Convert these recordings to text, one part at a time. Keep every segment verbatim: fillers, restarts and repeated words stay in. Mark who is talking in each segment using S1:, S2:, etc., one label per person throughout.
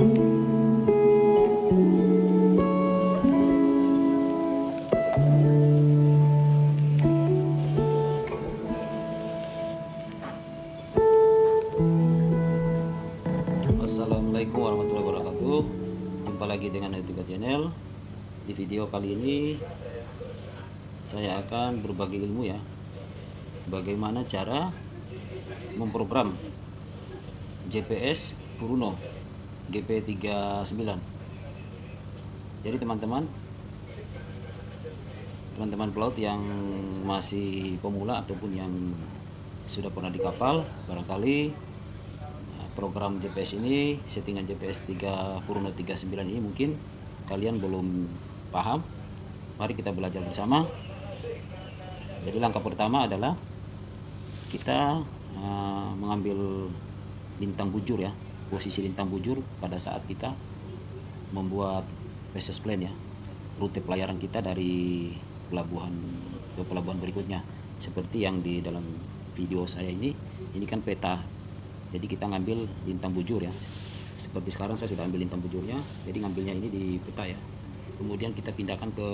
S1: Assalamualaikum warahmatullahi wabarakatuh. Jumpa lagi dengan YouTube channel. Di video kali ini saya akan berbagi ilmu ya, bagaimana cara memprogram J P S Furuno G P tiga puluh sembilan. Jadi teman-teman teman-teman pelaut yang masih pemula ataupun yang sudah pernah di kapal, barangkali program J P S ini, settingan J P S tiga Furuno tiga puluh sembilan ini mungkin kalian belum paham. Mari kita belajar bersama. Jadi langkah pertama adalah kita uh, mengambil lintang bujur ya, posisi lintang bujur pada saat kita membuat passage plan ya, rute pelayaran kita dari pelabuhan ke pelabuhan berikutnya. Seperti yang di dalam video saya ini, ini kan peta. Jadi kita ngambil lintang bujur ya, seperti sekarang saya sudah ambil lintang bujurnya. Jadi ngambilnya ini di peta ya, kemudian kita pindahkan ke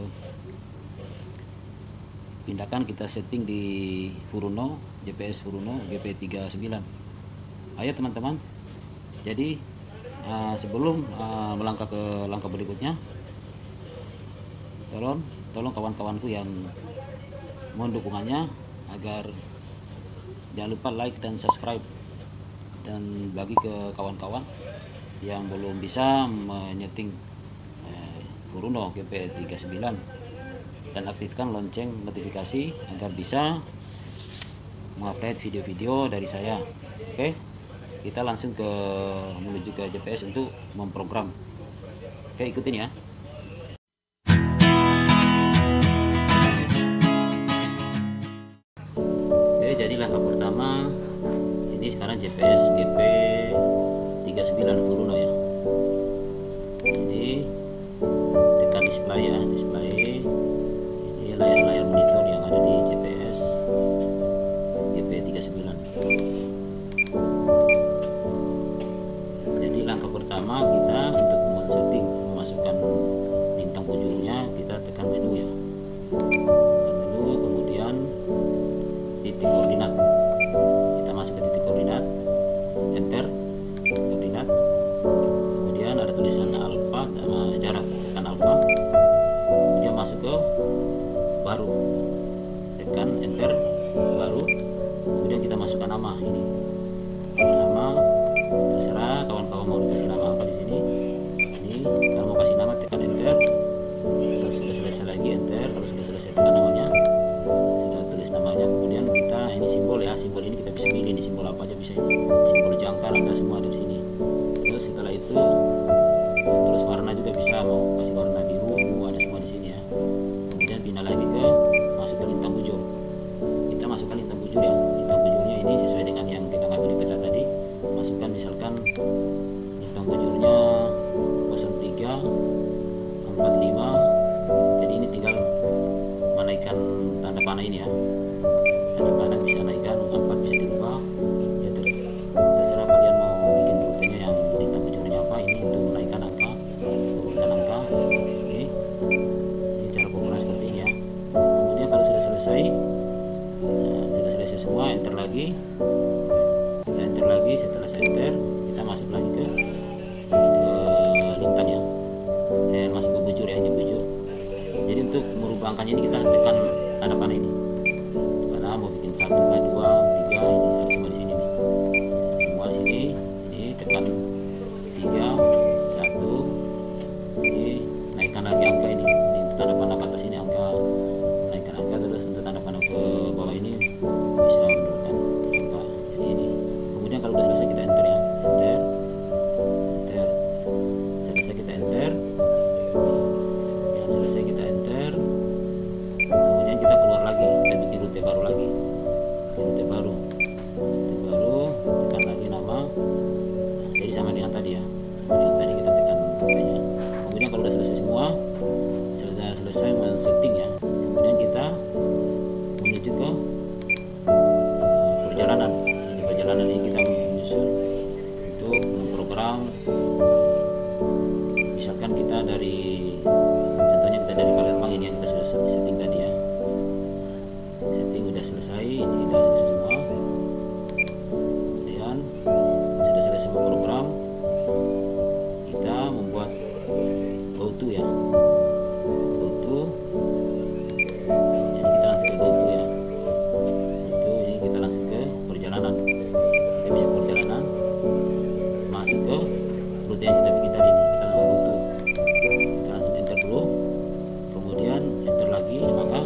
S1: pindahkan kita setting di Furuno, J P S Furuno G P tiga puluh sembilan. Ayo teman-teman, jadi uh, sebelum uh, melangkah ke langkah berikutnya, tolong tolong kawan-kawanku yang mohon dukungannya agar jangan lupa like dan subscribe, dan bagi ke kawan-kawan yang belum bisa menyeting eh, Furuno G P tiga puluh sembilan, dan aktifkan lonceng notifikasi agar bisa mengupload video-video dari saya. Oke, kita langsung ke menuju ke J P S untuk memprogram. Oke, ikutin ya. Oke, jadi langkah pertama ini sekarang J P S G P tiga puluh sembilan Furuno ya. Ini tekan display ya, display. Ini layar-layar monitor yang ada di J P S G P tiga puluh sembilan. Jadi langkah pertama kita untuk men-setting, memasukkan lintang bujurnya, kita tekan menu ya. Tekan menu, kemudian titik koordinat. Kita masuk ke titik koordinat, enter koordinat, kemudian ada tulisan alfa sama jarak, tekan alfa, kemudian masuk ke baru, tekan enter baru, kemudian kita masukkan nama ini, nama terserah kawan-kawan mau dikasih nama apa di sini. Ini kalau mau kasih nama tekan enter, kalau sudah selesai lagi enter, kalau sudah selesai tekan namanya, sudah tulis namanya, kemudian kita ini simbol ya, simbol ini kita bisa pilih nih simbol apa aja bisa, ini simbol jangkar ada semua ada di sini. Terus setelah itu terus warna juga bisa, mau kasih warna biru ada semua di sini ya. Kemudian pindah lagi ke masuk ke lintang bujur, kita masukkan lintang bujur ya. Lintang bujurnya ini sesuai dengan yang kita ngambil di peta tadi, masukkan misalkan lintang bujurnya nol tiga empat lima. Jadi ini tinggal menaikkan tanda panah ini ya, tanda panah bisa naikkan, empat bisa dirubah ya, terserah kalian mau bikin rutenya yang lintang bujurnya apa. Ini untuk menaikkan angka, turunkan angka. Oke, ini cara penggunaan seperti ini ya. Kemudian kalau sudah selesai, nah, sudah selesai semua, enter lagi, kita enter lagi. Setelah saya enter, kita masuk lagi ke, ke lintang ya, eh, masuk ke bujur ya, ini bujur. Jadi untuk merubah angkanya ini kita tekan tanda panah ini. Mana mau bikin satu, dua, tiga, ini ada semua di sini nih. Semua di sini. Ini tekan tiga, satu. Ini naikkan lagi angka ini. Ini tanda panah ke atas ini angka, naikkan angka, terus untuk tanda panah ke bawah ini bisa menurunkan angka. Jadi ini. Kemudian kalau sudah selesai kita enter ya, enter, enter. Selesai kita enter. Selesai kita enter, kemudian kita keluar lagi, kita bikin rute baru lagi, rute baru, rute baru, tekan lagi nama. Nah, jadi sama dengan tadi ya, sama dengan tadi kita tekan rutenya. Kemudian kalau sudah selesai semua, sudah selesai men-setting ya, kemudian kita menuju ke uh, perjalanan. Jadi perjalanan ini kita menyusun untuk memprogram misalkan kita dari, contohnya kita dari Palembang ini yang kita sudah setting tadi ya, setting udah selesai, ini udah selesai semua. Kemudian sudah selesai semua program, kita membuat GoTo ya, GoTo. Jadi kita langsung ke GoTo ya, itu ini kita langsung ke perjalanan. Kita bisa perjalanan, masuk ke rute yang kita bikin tadi, kita langsung GoTo, kita langsung enter dulu, kemudian enter lagi, maka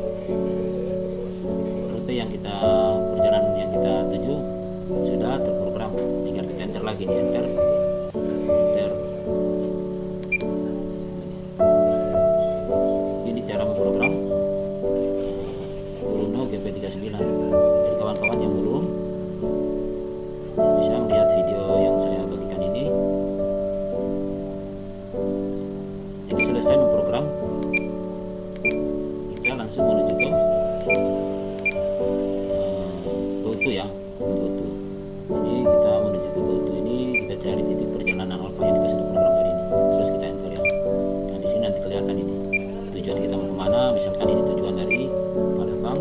S1: rute yang kita, perjalanan yang kita tuju sudah terprogram. Tinggal kita enter lagi, di enter enter. Ini cara memprogram Bruno G P tiga puluh sembilan. Jadi kawan-kawan yang belum bisa melihat video yang saya bagikan ini, jadi selesai memprogram, kita langsung menuju ke uh, GoTo ya, GoTo. Jadi kita menuju ke GoTo ini, kita cari titik perjalanan alfa yang kita sudah program tadi ini, terus kita enter ya. Nah di sini nanti kelihatan ini tujuan kita mau kemana. Misalkan ini tujuan dari Palembang,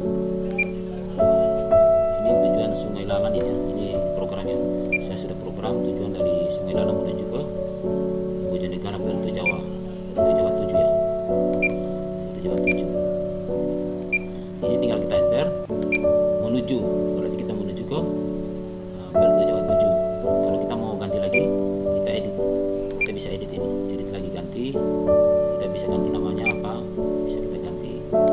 S1: ini tujuan Sungai Lalan ini ya, ini programnya. Saya sudah program tujuan dari Sungai Lalan menuju ke Bojonegara, Batu Jawa, Batu Jawa tujuh ya, Batu Jawa tujuh. Ini tinggal kita enter menuju, berarti kita menuju ke uh, Batu Jawa tujuh. Kalau kita mau ganti lagi, kita edit, kita bisa edit ini, edit lagi, ganti, kita bisa ganti namanya apa, bisa kita ganti.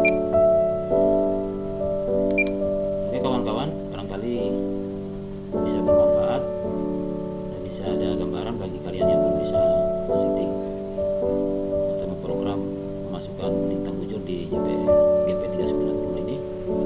S1: Oke kawan-kawan, barangkali bisa bermanfaat dan bisa ada gambaran bagi kalian yang belum bisa setting atau memprogram memasukkan lintang bujur di G P tiga sembilan puluh ini.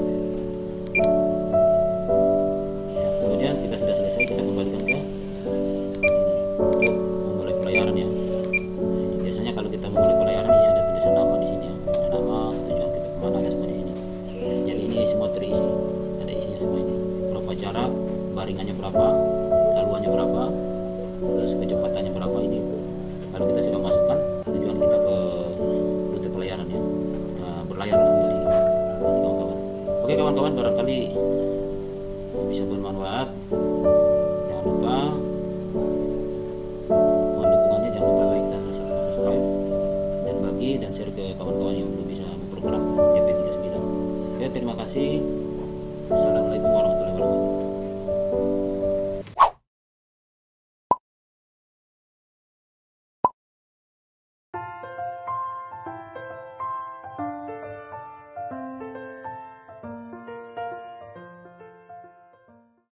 S1: Kemudian kita sudah selesai, kita kembalikan ke ini untuk memulai pelayaran ya. Nah, biasanya kalau kita memulai pelayaran ini ada tulisan nama di sini ya, ada nama, tujuan kita kemana, ada semua di sini. Jadi ini semua terisi, ada isinya semua ini. Berapa jarak, baringannya berapa, haluannya berapa, terus kecepatannya berapa. Ini kalau kita sudah masukkan tujuan kita ke rute pelayaran ya, kita berlayar. Jadi kawan-kawan, oke kawan-kawan, barangkali bisa bermanfaat. Jangan lupa mohon dukungannya, jangan lupa like dan subscribe, dan bagi dan share ke kawan-kawan yang belum bisa memprogram G P tiga puluh sembilan. Oke, terima kasih. Assalamualaikum warahmatullahi wabarakatuh.